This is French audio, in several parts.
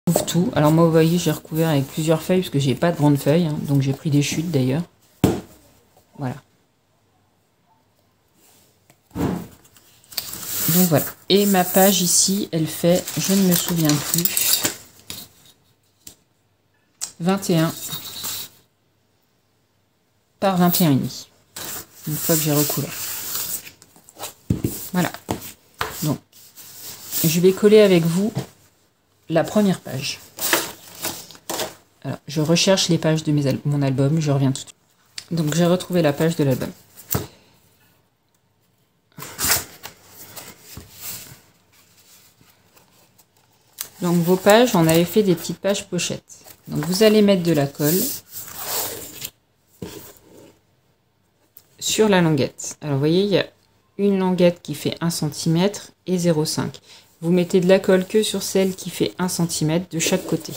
Ouvre tout. Alors moi, vous voyez, j'ai recouvert avec plusieurs feuilles parce que j'ai pas de grandes feuilles, hein, donc j'ai pris des chutes d'ailleurs. Voilà. Donc voilà. Et ma page ici, elle fait, je ne me souviens plus, 21 par 21,5. Une fois que j'ai recouvert. Voilà. Donc, je vais coller avec vous la première page. Alors, je recherche les pages de mon album, je reviens tout de suite. Donc, j'ai retrouvé la page de l'album. Donc, vos pages, on avait fait des petites pages pochettes. Donc, vous allez mettre de la colle sur la languette. Alors, vous voyez, il y a une languette qui fait 1 cm et 0,5. Vous mettez de la colle que sur celle qui fait 1 cm de chaque côté.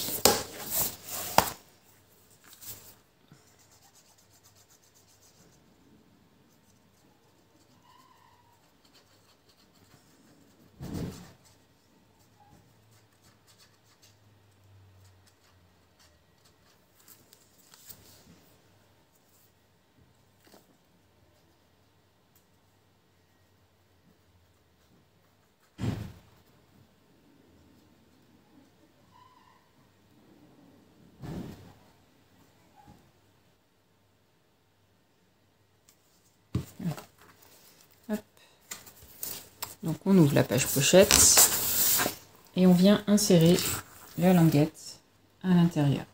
Hop. Donc on ouvre la page pochette et on vient insérer la languette à l'intérieur.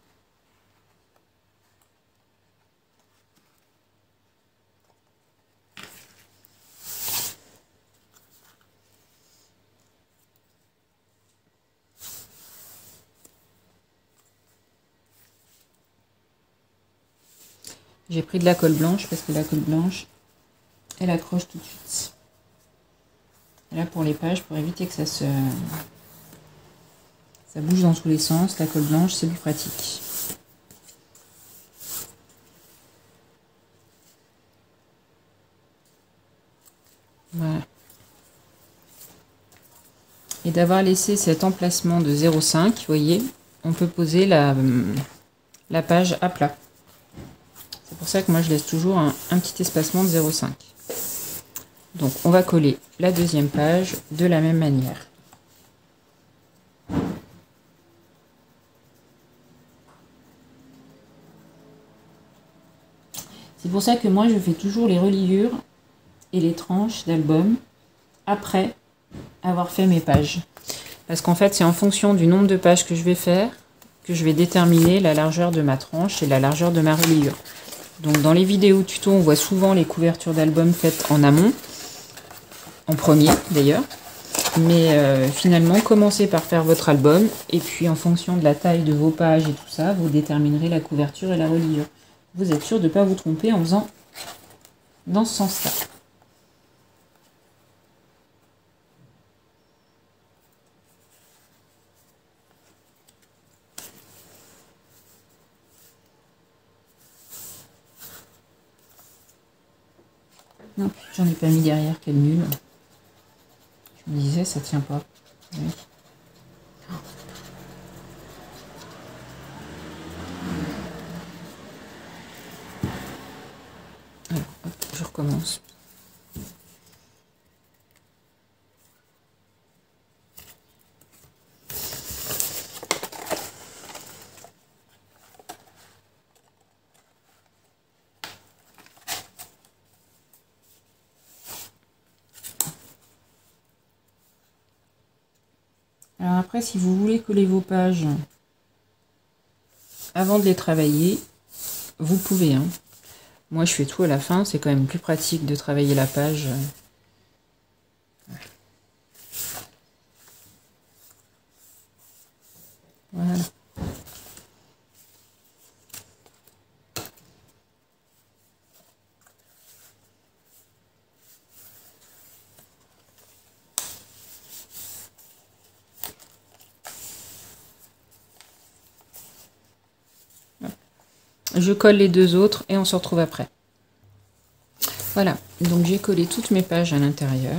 J'ai pris de la colle blanche parce que la colle blanche, elle accroche tout de suite. Et là pour les pages, pour éviter que ça bouge dans tous les sens, la colle blanche c'est plus pratique. Voilà. Et d'avoir laissé cet emplacement de 0,5, vous voyez, on peut poser la page à plat. C'est pour ça que moi je laisse toujours un petit espacement de 0,5. Donc on va coller la deuxième page de la même manière. C'est pour ça que moi je fais toujours les reliures et les tranches d'album après avoir fait mes pages. Parce qu'en fait c'est en fonction du nombre de pages que je vais faire que je vais déterminer la largeur de ma tranche et la largeur de ma reliure. Donc dans les vidéos tuto, on voit souvent les couvertures d'albums faites en amont, en premier d'ailleurs. Mais finalement, commencez par faire votre album et puis en fonction de la taille de vos pages et tout ça, vous déterminerez la couverture et la reliure. Vous êtes sûr de ne pas vous tromper en faisant dans ce sens-là. Non, j'en ai pas mis derrière, quel nul. Je me disais, ça tient pas. Oui. Alors, hop, je recommence. Alors après, si vous voulez coller vos pages avant de les travailler, vous pouvez. Hein. Moi, je fais tout à la fin. C'est quand même plus pratique de travailler la page. Voilà. Je colle les deux autres et on se retrouve après. Voilà, donc j'ai collé toutes mes pages à l'intérieur.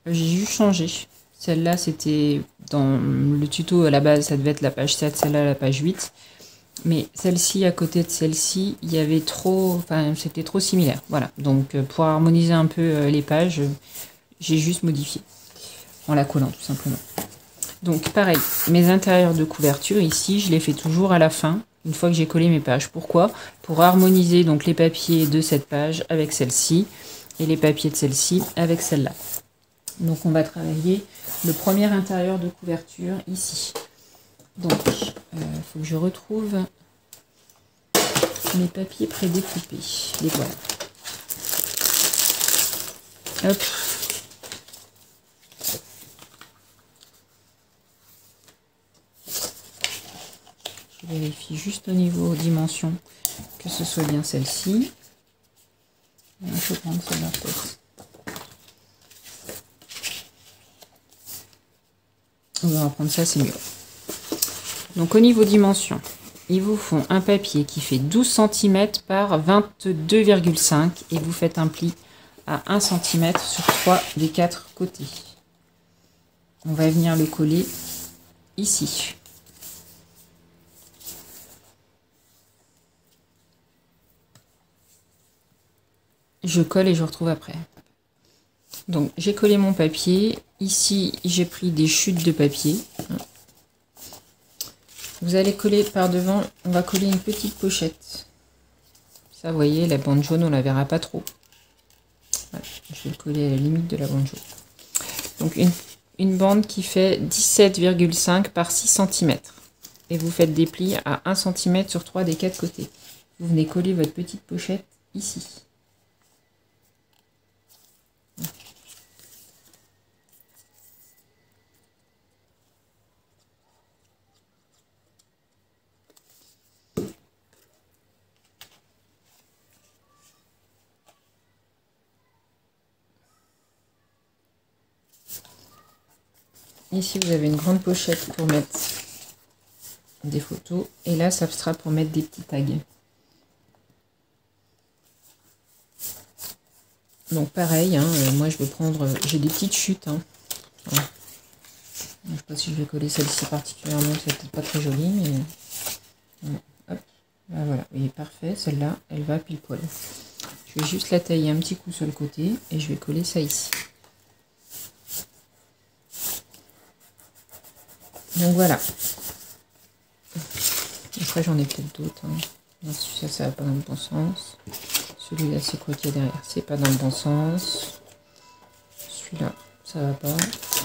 j'ai juste changé. Celle-là, c'était dans le tuto à la base, ça devait être la page 7, celle-là la page 8. Mais celle-ci, à côté de celle-ci, il y avait trop... Enfin, c'était trop similaire. Voilà, donc pour harmoniser un peu les pages, j'ai juste modifié. En la collant, tout simplement. Donc pareil, mes intérieurs de couverture, ici, je les fais toujours à la fin, une fois que j'ai collé mes pages. Pourquoi? Pour harmoniser donc les papiers de cette page avec celle-ci, et les papiers de celle-ci avec celle-là. Donc on va travailler le premier intérieur de couverture ici. Donc, il faut que je retrouve mes papiers prédécoupés. Les voilà. Hop. Je vérifie juste au niveau dimension que ce soit bien celle-ci. Je vais prendre celle-là peut-être. On va prendre ça, c'est mieux. Donc au niveau dimension, il vous faut un papier qui fait 12 cm par 22,5 et vous faites un pli à 1 cm sur 3 des 4 côtés. On va venir le coller ici. Je colle et je retrouve après. Donc j'ai collé mon papier. Ici j'ai pris des chutes de papier. Vous allez coller par devant, on va coller une petite pochette. Ça, vous voyez, la bande jaune, on la verra pas trop. Voilà, je vais le coller à la limite de la bande jaune. Donc une bande qui fait 17,5 par 6 cm. Et vous faites des plis à 1 cm sur 3 des 4 côtés. Vous venez coller votre petite pochette ici. Ici, vous avez une grande pochette pour mettre des photos. Et là, ça sera pour mettre des petits tags. Donc pareil, hein, moi je vais prendre... J'ai des petites chutes. Hein. Voilà. Je ne sais pas si je vais coller celle-ci particulièrement, c'est peut-être pas très joli, mais... Hop. Ben voilà, vous voyez, parfait. Celle-là, elle va pile poil. Je vais juste la tailler un petit coup sur le côté et je vais coller ça ici. Donc voilà. Après j'en ai peut-être d'autres. Hein. Ça va pas dans le bon sens. Celui-là c'est quoi qu'il y a derrière? C'est pas dans le bon sens. Celui-là, ça va pas.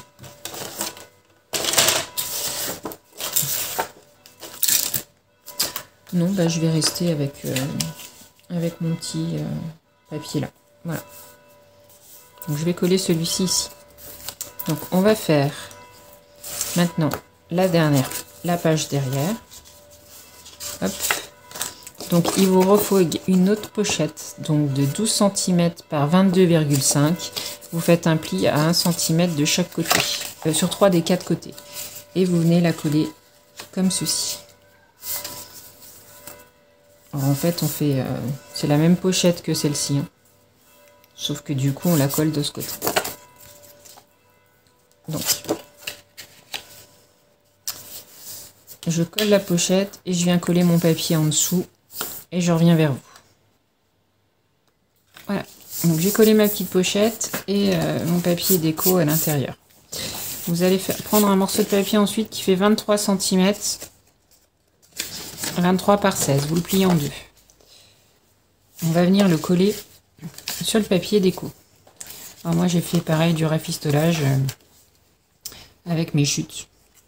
Non, bah je vais rester avec mon petit papier là. Voilà. Donc je vais coller celui-ci ici. Donc on va faire maintenant la dernière, la page derrière. Hop. Donc il vous refaut une autre pochette donc de 12 cm par 22,5. Vous faites un pli à 1 cm de chaque côté, sur 3 des 4 côtés. Et vous venez la coller comme ceci. Alors en fait on fait, c'est la même pochette que celle-ci. Hein. Sauf que du coup on la colle de ce côté. Donc je colle la pochette et je viens coller mon papier en dessous et je reviens vers vous. Voilà, donc j'ai collé ma petite pochette et mon papier déco à l'intérieur. Vous allez prendre un morceau de papier ensuite qui fait 23 cm, 23 par 16, vous le pliez en deux. On va venir le coller sur le papier déco. Alors moi j'ai fait pareil du rafistolage avec mes chutes.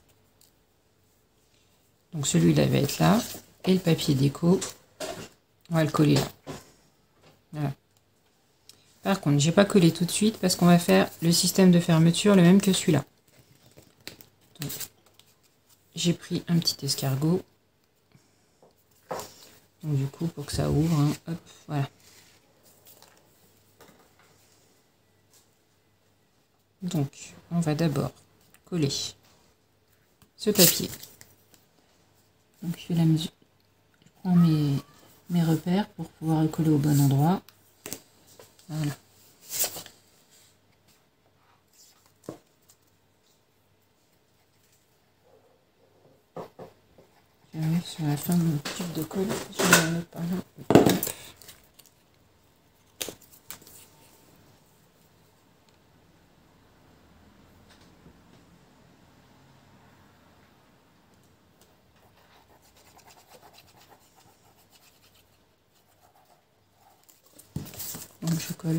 Donc celui-là va être là. Et le papier déco, on va le coller là. Voilà. Par contre, j'ai pas collé tout de suite parce qu'on va faire le système de fermeture le même que celui-là. J'ai pris un petit escargot. Donc du coup, pour que ça ouvre, hein, hop, voilà. Donc, on va d'abord coller ce papier. Donc je fais la mesure. Je prends mes repères pour pouvoir le coller au bon endroit. Voilà. J'arrive sur la fin de mon tube de colle. Je vais la mettre par là. Donc je colle.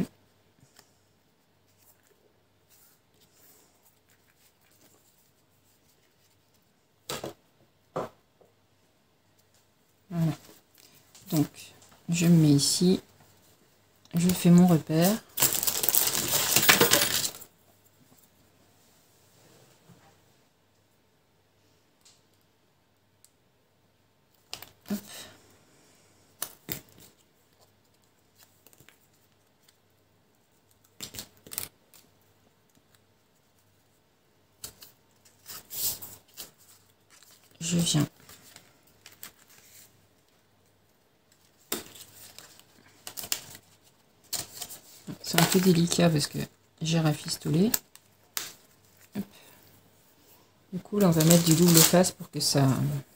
Voilà. Donc je me mets ici. Je fais mon repère. Hop. Je viens c'est un peu délicat parce que j'ai rafistolé. Hop. Du coup là on va mettre du double face pour que ça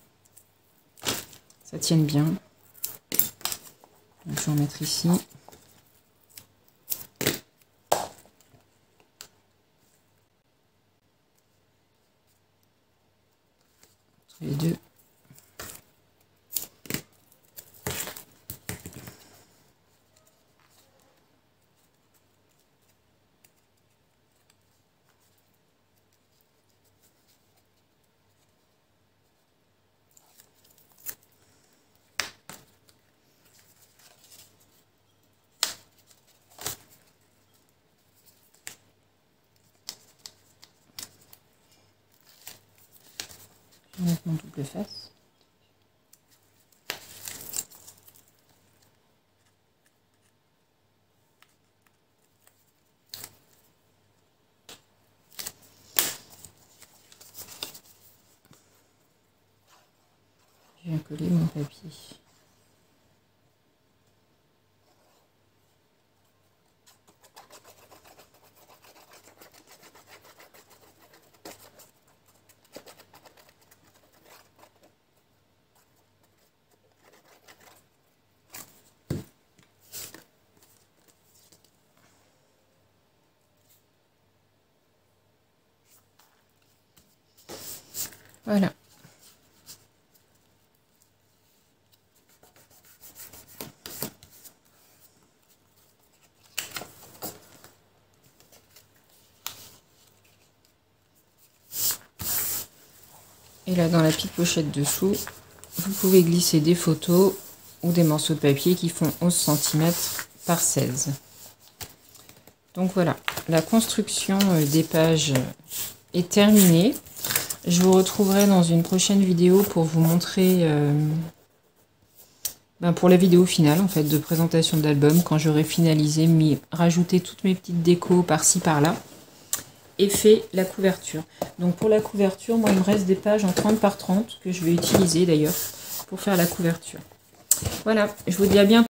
tienne bien. Donc, je vais en mettre ici. Entre les deux. Je vais mettre mon double face. Je viens coller mon papier. Voilà. Et là, dans la petite pochette dessous, vous pouvez glisser des photos ou des morceaux de papier qui font 11 cm par 16. Donc voilà, la construction des pages est terminée. Je vous retrouverai dans une prochaine vidéo pour vous montrer, pour la vidéo finale en fait de présentation de l'album, quand j'aurai finalisé, rajouté toutes mes petites décos par-ci par-là et fait la couverture. Donc pour la couverture, moi il me reste des pages en 30 par 30 que je vais utiliser d'ailleurs pour faire la couverture. Voilà, je vous dis à bientôt.